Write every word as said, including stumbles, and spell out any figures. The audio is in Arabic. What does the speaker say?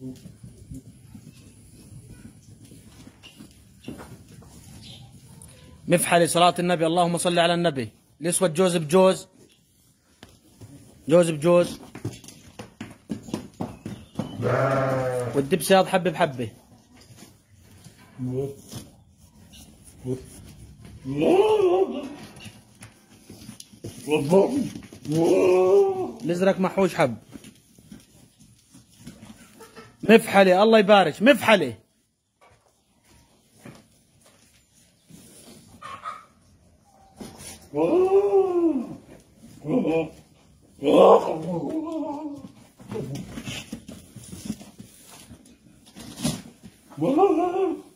مفحلي صلاة النبي، اللهم صل على النبي. الاسود جوز بجوز، جوز بجوز، والدبسياض حبه بحبه. الازرق محوش حب. مفحلي الله يبارك، مفحلي. Whoa!